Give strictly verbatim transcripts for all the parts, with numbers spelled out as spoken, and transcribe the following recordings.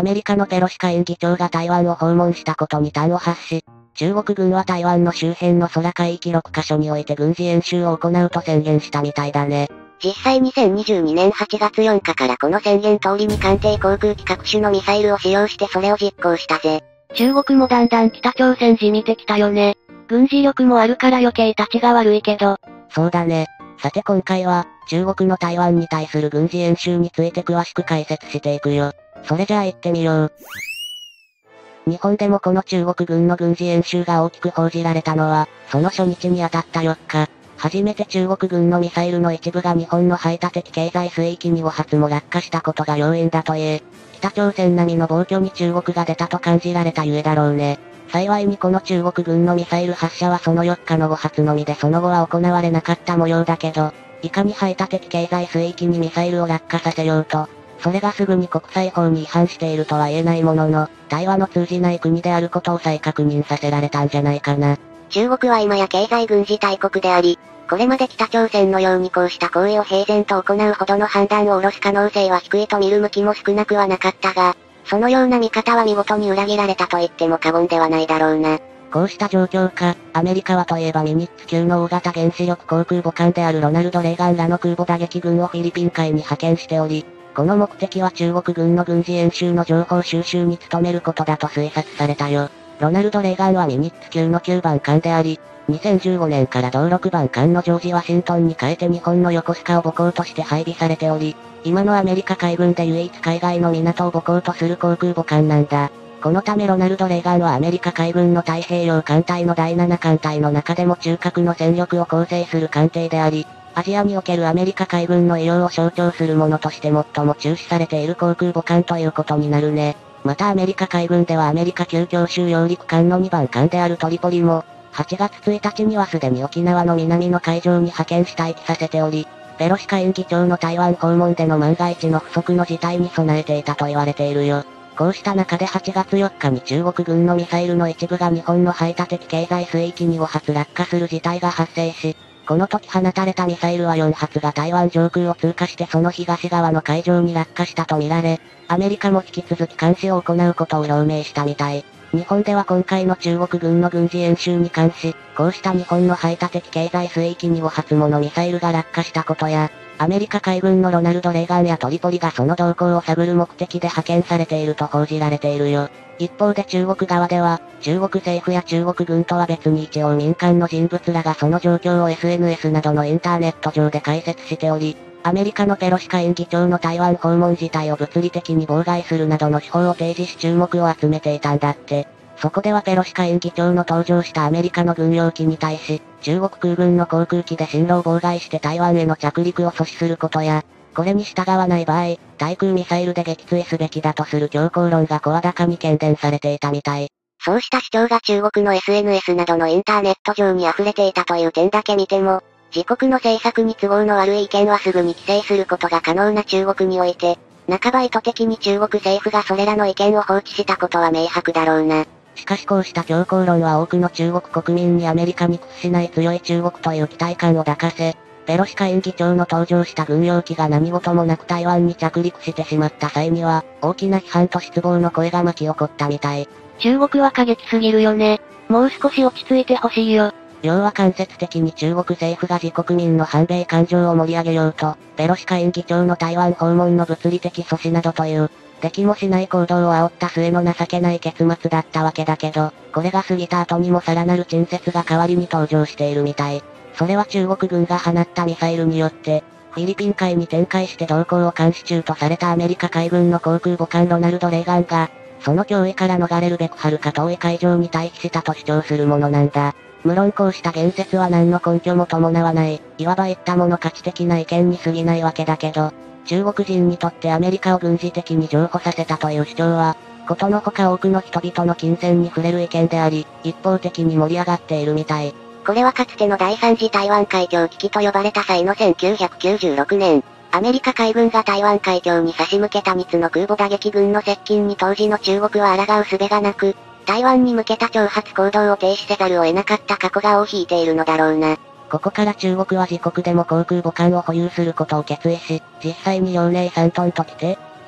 アメリカのペロシ下院議長が台湾を訪問したことに端を発し、中国軍は台湾の周辺の空海域ろっカ所において軍事演習を行うと宣言したみたいだね。 実際にせんにじゅうにねんはちがつよっかからこの宣言通りに艦艇航空機各種のミサイルを使用してそれを実行したぜ。 中国もだんだん北朝鮮じみてきたよね。軍事力もあるから余計立ちが悪いけど。 そうだね。さて今回は、中国の台湾に対する軍事演習について詳しく解説していくよ。それじゃあ行ってみよう。日本でもこの中国軍の軍事演習が大きく報じられたのは、その初日にあたったよっか。初めて中国軍のミサイルの一部が日本の排他的経済水域にご発も落下したことが要因だといえ、北朝鮮並みの暴挙に中国が出たと感じられたゆえだろうね。幸いにこの中国軍のミサイル発射はそのよっかのご発のみでその後は行われなかった模様だけど、いかに排他的経済水域にミサイルを落下させようと、それがすぐに国際法に違反しているとは言えないものの、対話の通じない国であることを再確認させられたんじゃないかな。 中国は今や経済軍事大国であり、これまで北朝鮮のようにこうした行為を平然と行うほどの判断を下ろす可能性は低いと見る向きも少なくはなかったが、そのような見方は見事に裏切られたと言っても過言ではないだろうな。 こうした状況下、アメリカはといえばミニッツ級の大型原子力航空母艦であるロナルド・レーガンらの空母打撃群をフィリピン海に派遣しており、この目的は中国軍の軍事演習の情報収集に努めることだと推察されたよ。ロナルド・レーガンはミニッツ級のきゅうばん艦であり、にせんじゅうごねんから同ろくばん艦のジョージ・ワシントンに変えて日本の横須賀を母港として配備されており、今のアメリカ海軍で唯一海外の港を母港とする航空母艦なんだ。このためロナルド・レーガンはアメリカ海軍の太平洋艦隊のだいなな艦隊の中でも中核の戦力を構成する艦艇であり、アジアにおけるアメリカ海軍の威容を象徴するものとして最も注視されている航空母艦ということになるね。またアメリカ海軍ではアメリカ級強襲揚陸艦のにばん艦であるトリポリも、はちがつついたちにはすでに沖縄の南の海上に派遣し待機させており、ペロシ下院議長の台湾訪問での万が一の不測の事態に備えていたと言われているよ。こうした中ではちがつよっかに中国軍のミサイルの一部が日本の排他的経済水域にご発落下する事態が発生し、この時放たれたミサイルはよんはつが台湾上空を通過してその東側の海上に落下したとみられ、アメリカも引き続き監視を行うことを表明したみたい。日本では今回の中国軍の軍事演習に関し、こうした日本の排他的経済水域にご発ものミサイルが落下したことや、アメリカ海軍のロナルド・レーガンやトリポリがその動向を探る目的で派遣されていると報じられているよ。一方で中国側では、中国政府や中国軍とは別に一応民間の人物らがその状況を エスエヌエス などのインターネット上で解説しており、アメリカのペロシ下院議長の台湾訪問自体を物理的に妨害するなどの手法を提示し注目を集めていたんだって。そこではペロシ下院議長の登場したアメリカの軍用機に対し、中国空軍の航空機で進路を妨害して台湾への着陸を阻止することや、これに従わない場合、対空ミサイルで撃墜すべきだとする強硬論が声高に喧伝されていたみたい。 そうした主張が中国の エスエヌエス などのインターネット上に溢れていたという点だけ見ても、自国の政策に都合の悪い意見はすぐに規制することが可能な中国において、半ば意図的に中国政府がそれらの意見を放置したことは明白だろうな。 しかしこうした強硬論は多くの中国国民にアメリカに屈しない強い中国という期待感を抱かせ、ペロシ下院議長の登場した軍用機が何事もなく台湾に着陸してしまった際には、大きな批判と失望の声が巻き起こったみたい。 中国は過激すぎるよね。もう少し落ち着いてほしいよ。 要は間接的に中国政府が自国民の反米感情を盛り上げようと、ペロシ下院議長の台湾訪問の物理的阻止などという、できもしない行動を煽った末の情けない結末だったわけだけど、これが過ぎた後にもさらなる陳説が代わりに登場しているみたい。それは中国軍が放ったミサイルによって、フィリピン海に展開して動向を監視中とされたアメリカ海軍の航空母艦ロナルド・レーガンが、その脅威から逃れるべく遥か遠い海上に退避したと主張するものなんだ。無論こうした言説は何の根拠も伴わない、いわば言ったもの価値的な意見に過ぎないわけだけど、中国人にとってアメリカを軍事的に譲歩させたという主張は、ことのほか多くの人々の金銭に触れる意見であり、一方的に盛り上がっているみたい。 これはかつての第三次台湾海峡危機と呼ばれた際のせんきゅうひゃくきゅうじゅうろくねん、アメリカ海軍が台湾海峡に差し向けたみっつの空母打撃群の接近に当時の中国は抗う術がなく、台湾に向けた挑発行動を停止せざるを得なかった過去が尾を引いているのだろうな。 ここから中国は自国でも航空母艦を保有することを決意し、実際に遼寧さんトンと来て、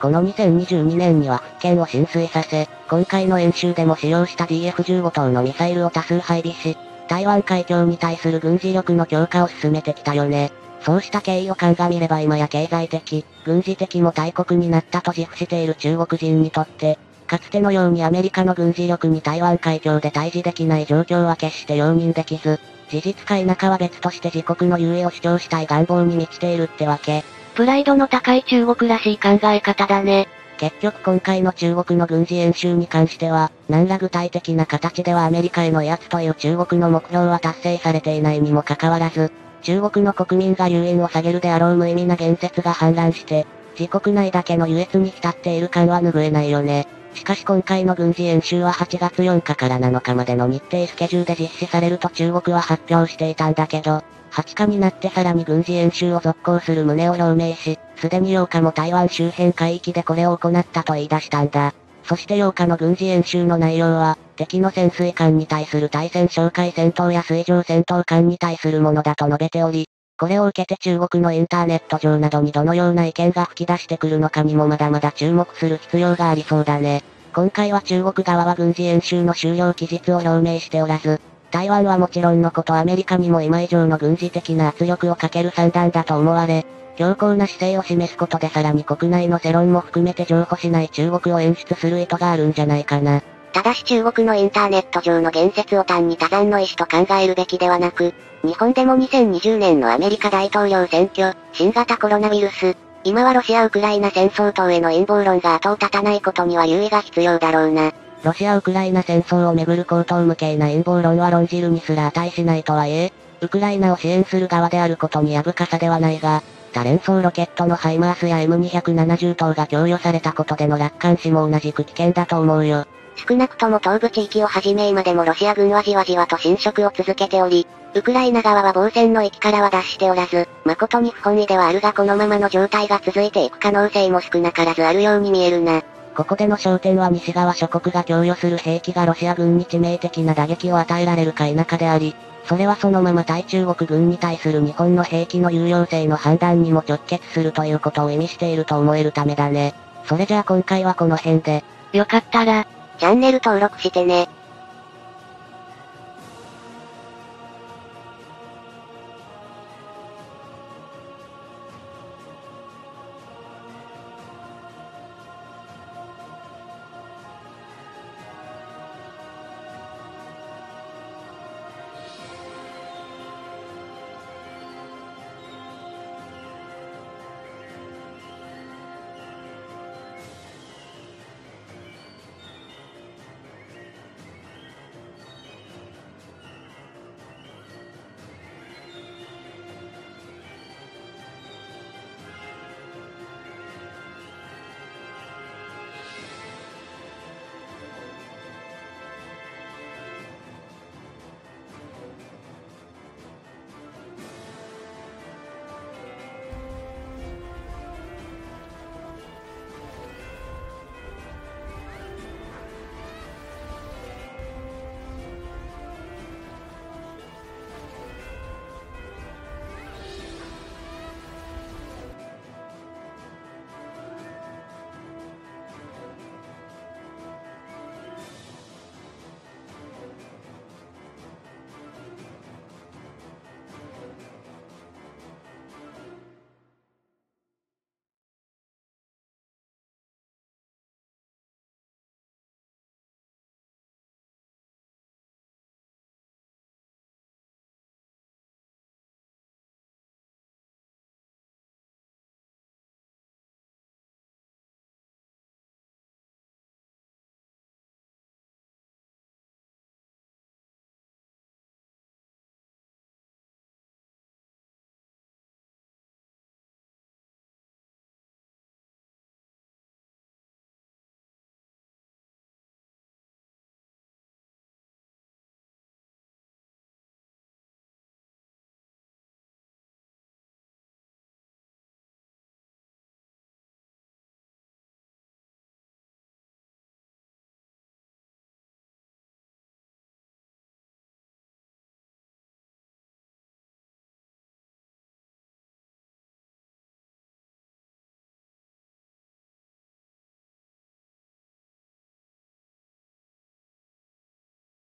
このにせんにじゅうにねんには福建を浸水させ、今回の演習でも使用した ディーエフじゅうご 等のミサイルを多数配備し、台湾海峡に対する軍事力の強化を進めてきたよね。そうした経緯を鑑みれば今や経済的、軍事的も大国になったと自負している中国人にとって、かつてのようにアメリカの軍事力に台湾海峡で対峙できない状況は決して容認できず、事実か否かは別として自国の優位を主張したい願望に満ちているってわけ。 プライドの高い中国らしい考え方だね。 結局今回の中国の軍事演習に関しては、何ら具体的な形ではアメリカへの威圧という中国の目標は達成されていないにもかかわらず、中国の国民が留飲を下げるであろう無意味な言説が氾濫して、自国内だけの優越に浸っている感は拭えないよね。しかし今回の軍事演習ははちがつよっかからなのかまでの日程スケジュールで実施されると中国は発表していたんだけど、はつかになってさらに軍事演習を続行する旨を表明し、すでにようかも台湾周辺海域でこれを行ったと言い出したんだ。そしてようかの軍事演習の内容は、敵の潜水艦に対する対潜哨戒戦闘や水上戦闘艦に対するものだと述べており、これを受けて中国のインターネット上などにどのような意見が吹き出してくるのかにもまだまだ注目する必要がありそうだね。今回は中国側は軍事演習の終了期日を表明しておらず、台湾はもちろんのことアメリカにも今以上の軍事的な圧力をかける算段だと思われ、強硬な姿勢を示すことでさらに国内の世論も含めて譲歩しない中国を演出する意図があるんじゃないかな。 ただし中国のインターネット上の言説を単に他山の意思と考えるべきではなく、日本でもにせんにじゅうねんのアメリカ大統領選挙、新型コロナウイルス、今はロシア・ウクライナ戦争等への陰謀論が後を絶たないことには留意が必要だろうな。 ロシア・ウクライナ戦争をめぐる荒唐無稽な陰謀論は論じるにすら値しないとはいえ、ウクライナを支援する側であることにやぶかさではないが、多連装ロケットのハイマースや エムにひゃくななじゅう 等が供与されたことでの楽観視も同じく危険だと思うよ。 少なくとも東部地域をはじめ今でもロシア軍はじわじわと侵食を続けており、ウクライナ側は防戦の域からは脱しておらず、誠に不本意ではあるがこのままの状態が続いていく可能性も少なからずあるように見えるな。 ここでの焦点は西側諸国が供与する兵器がロシア軍に致命的な打撃を与えられるか否かであり、それはそのまま対中国軍に対する日本の兵器の有用性の判断にも直結するということを意味していると思えるためだね。それじゃあ今回はこの辺で。 よかったら、 チャンネル登録してね。